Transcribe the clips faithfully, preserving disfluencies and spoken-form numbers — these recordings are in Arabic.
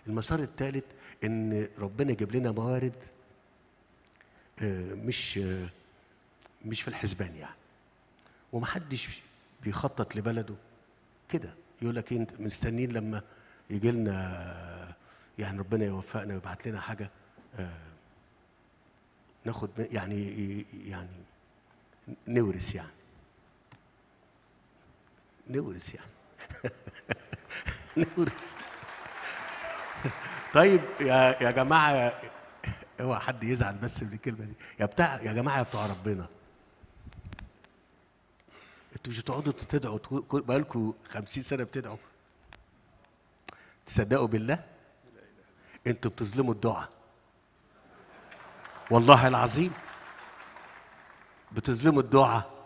المسار الثالث ان ربنا يجيب لنا موارد مش مش في الحسبان يعني، ومحدش بيخطط لبلده كده يقول لك انت مستنيين لما يجي لنا يعني ربنا يوفقنا ويبعت لنا حاجه ناخد يعني يعني نورث يعني نورث يعني نورث. طيب يا يا جماعه، اوعى حد يزعل بس من الكلمه دي يا بتاع يا جماعه يا بتوع ربنا، انتوا مش هتقعدوا تدعوا بقالكم خمسين سنه بتدعوا؟ تصدقوا بالله انتوا بتظلموا الدعاء، والله العظيم بتظلموا الدعاء.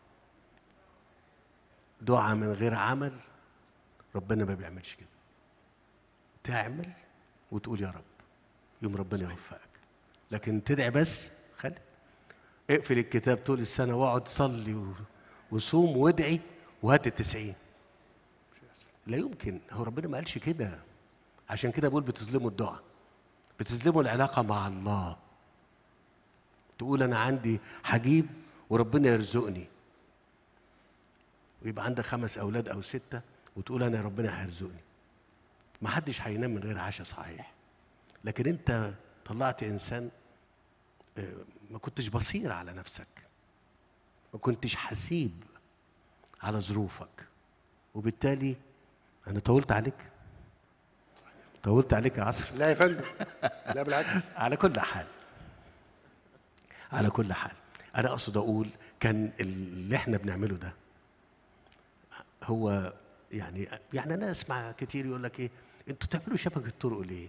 دعاء من غير عمل ربنا ما بيعملش كده. تعمل وتقول يا رب يوم ربنا يوفقك، لكن تدعي بس خلي اقفل الكتاب طول السنه واقعد صلي وصوم وادعي وهات التسعين. لا يمكن، هو ربنا ما قالش كده. عشان كده بقول بتظلموا الدعاء، بتظلموا العلاقه مع الله. تقول انا عندي هجيب وربنا يرزقني، ويبقى عندك خمس اولاد او سته وتقول انا ربنا هيرزقني. ما حدش هينام من غير عشاء صحيح، لكن انت طلعت انسان ما كنتش بصير على نفسك، ما كنتش حسيب على ظروفك، وبالتالي انا طولت عليك. طولت عليك يا عصر. لا يا فندم، لا بالعكس. على كل حال على كل حال انا اقصد اقول كان اللي احنا بنعمله ده هو يعني يعني انا اسمع كتير يقول لك ايه انتوا بتعملوا شبكه طرق ليه؟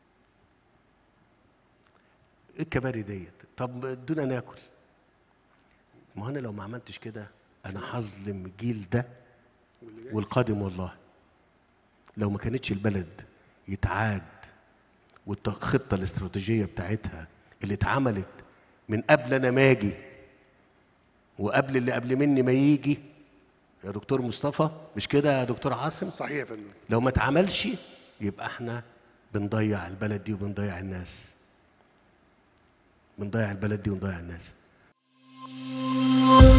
ايه الكباري ديت؟ طب ادونا ناكل. ما انا لو ما عملتش كده انا هظلم الجيل ده والقادم. والله لو ما كانتش البلد يتعاد والخطه الاستراتيجيه بتاعتها اللي اتعملت من قبل انا ما اجي وقبل اللي قبل مني ما يجي يا دكتور مصطفى، مش كده يا دكتور عاصم؟ صحيح يا فندم. لو ما اتعملش يبقى احنا بنضيع البلد دي وبنضيع الناس، بنضيع البلد دي ونضيع الناس.